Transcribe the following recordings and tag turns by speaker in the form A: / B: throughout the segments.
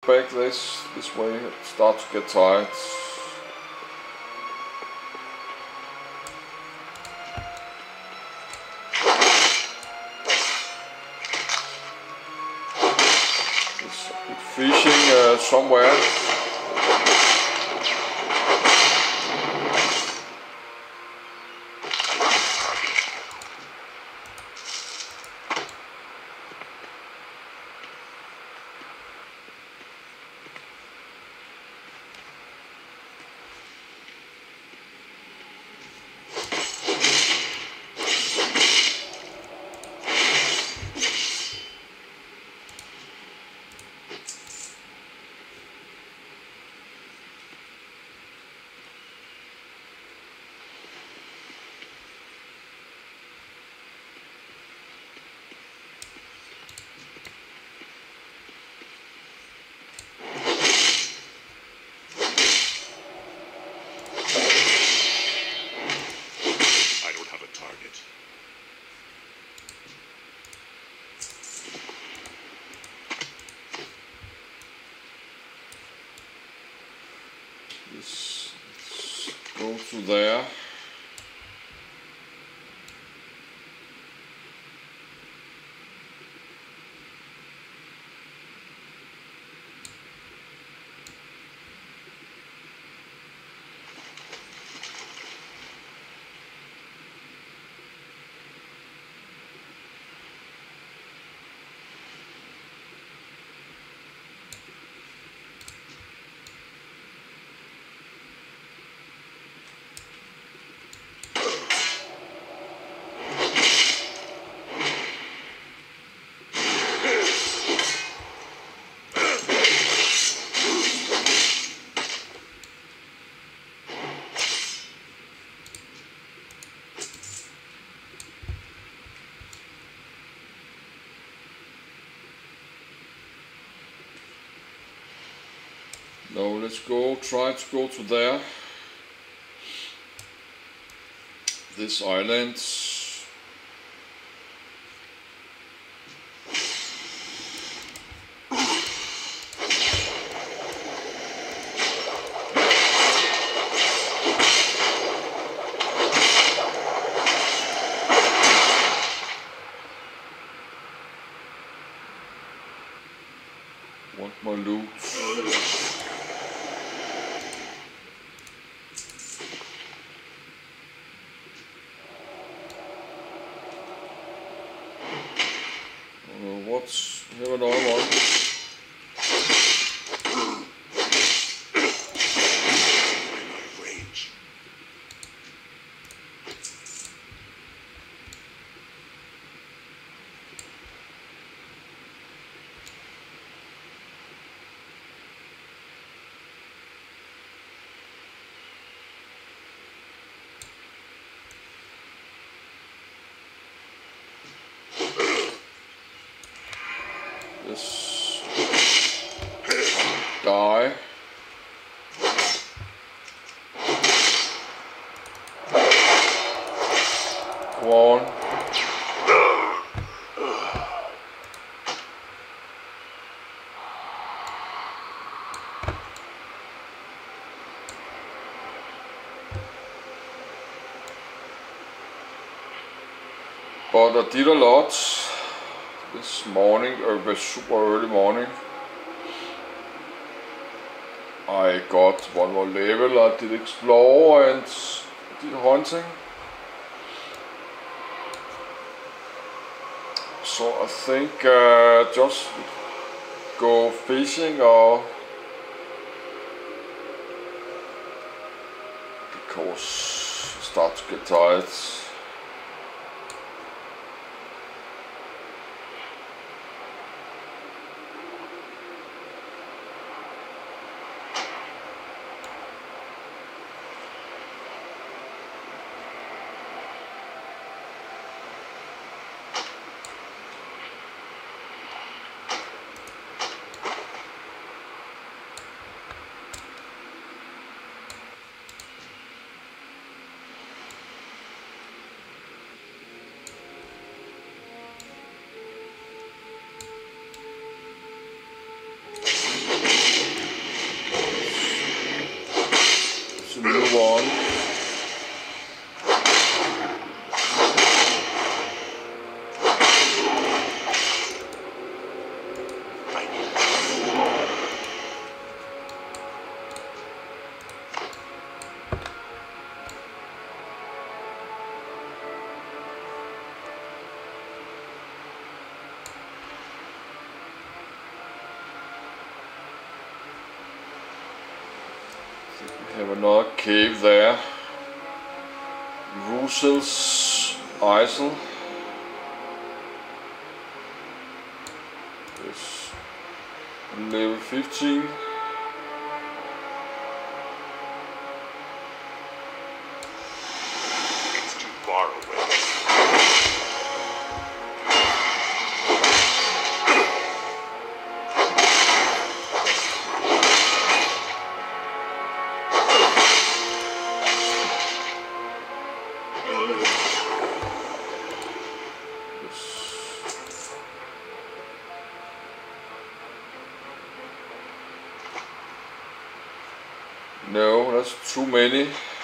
A: back this way. It starts to get tired. It's fishing somewhere. Let's go to there. No, let's go, try to go to there. This island. Want my loot. What's here another one?
B: Range.
A: This die. Go on. But I did a lot this morning, super early morning. I got one more level, I did explore and did hunting. So I think just go fishing or because I start to get tired. We have another cave there. Rusel's Isle. Yes. Level 15.
B: It's too far away.
A: No, that's too many.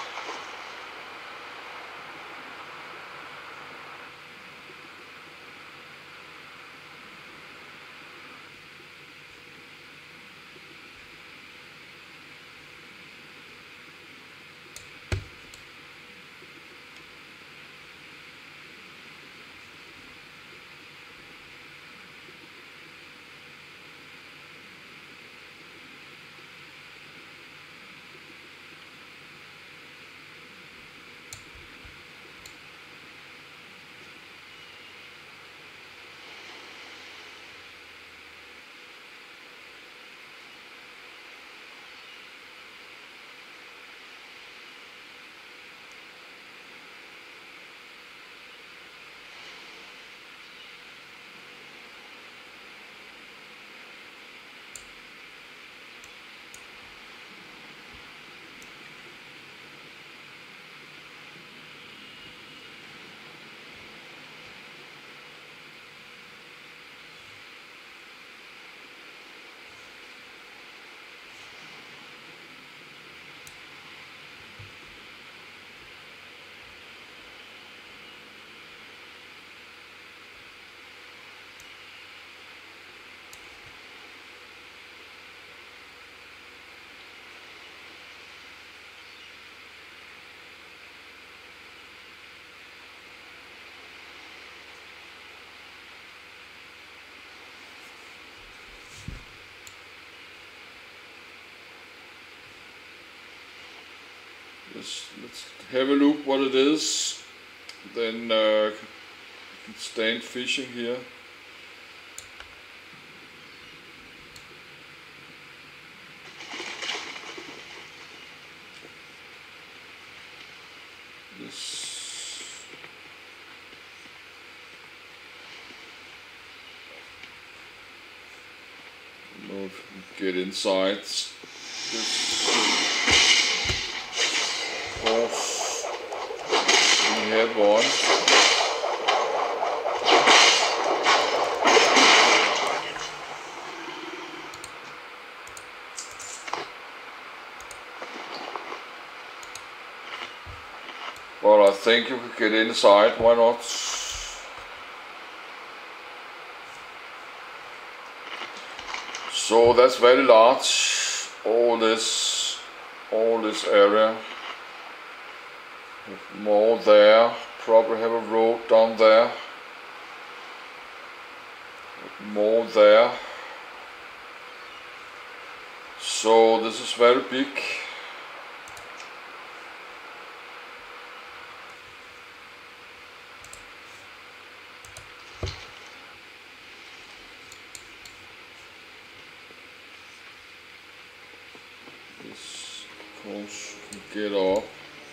A: Let's have a look what it is. Then you can stand fishing here. This. I don't know if you can get inside. This horse. We have one. Well, I think you could get inside, why not? So that's very large, all this area. More there, probably have a road down there. More there. So this is very big. This, of course, you can get up.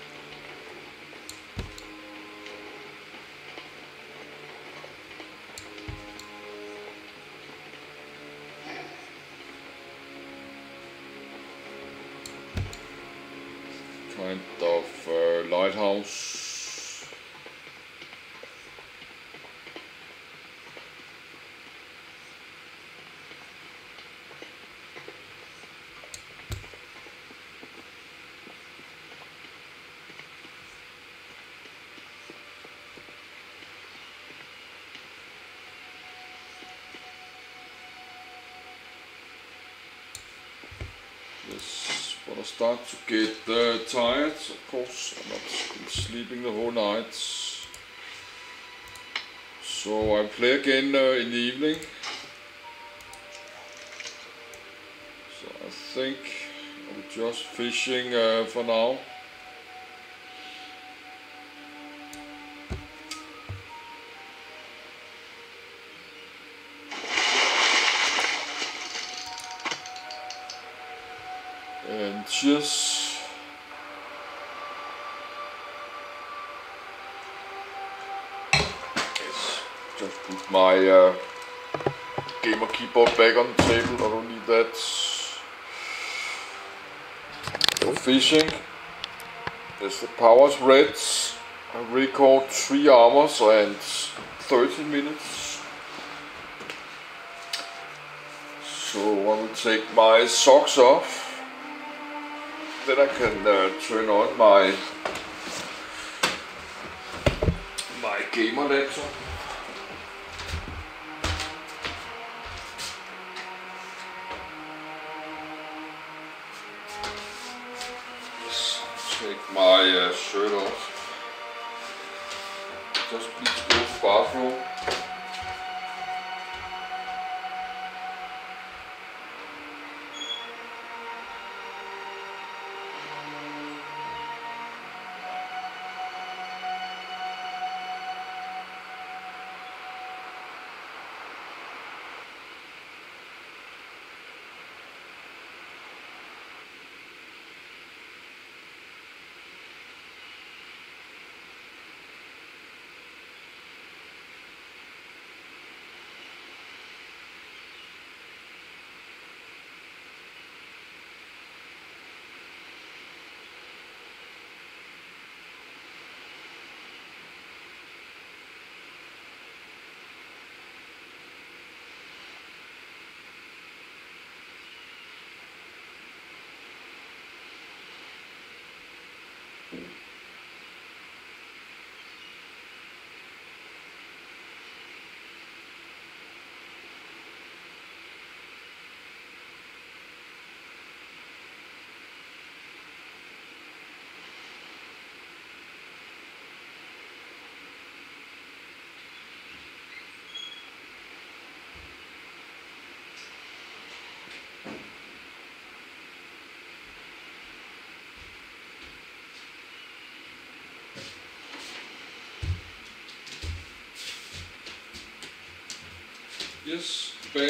A: Kind of lighthouse. Yes, but I start to get tired, of course. I'm not been sleeping the whole night. So I play again in the evening. So I think I'm just fishing for now. And just put my gamer keyboard back on the table. I don't need that for fishing. There's the power's red. I record 3 hours and 30 minutes. So I will take my socks off. Then I can turn on my gamer laptop. Just take my shirt off. Just please go to the bathroom. Yes, back.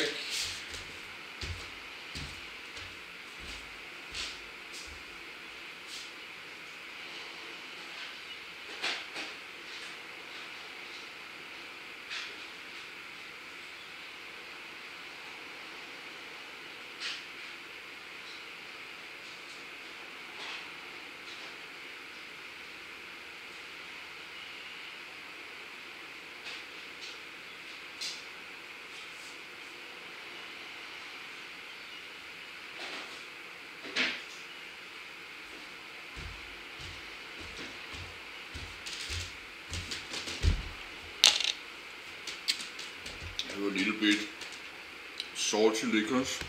A: A little bit salty liquors.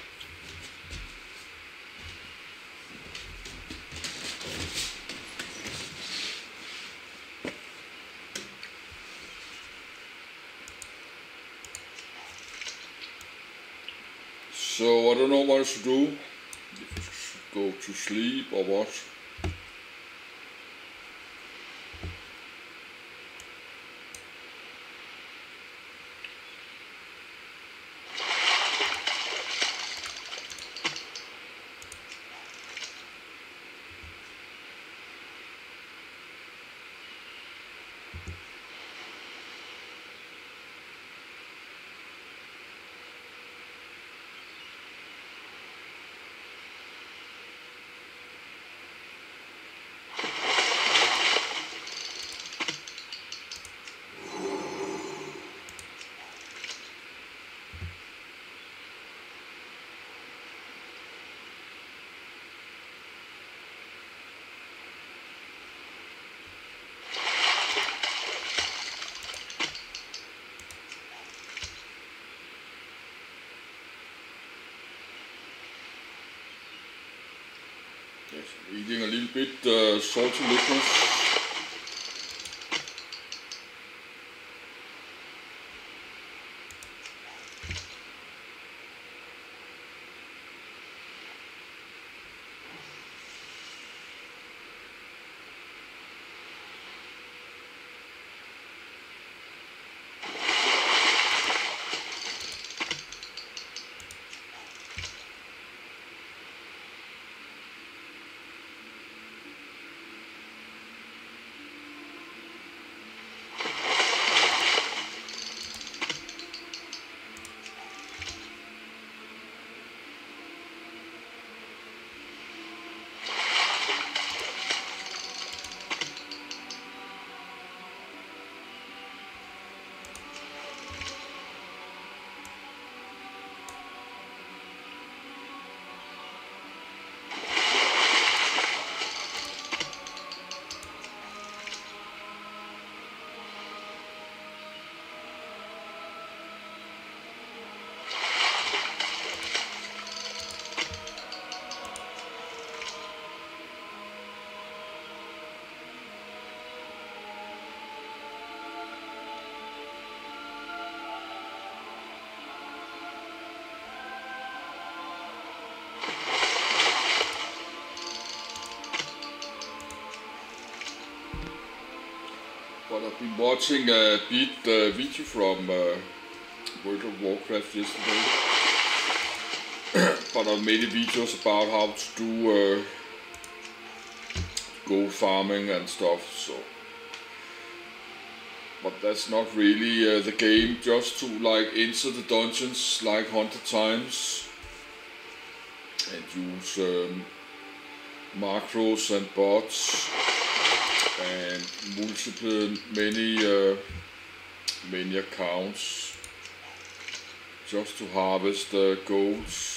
A: So I don't know what I should do. If I should go to sleep or what. Yes, eating a little bit salty liquors. watching a video from World of Warcraft yesterday, but I made videos about how to do gold farming and stuff. So, but that's not really the game. Just to like enter the dungeons like 100 times and use macros and bots and many accounts just to harvest golds.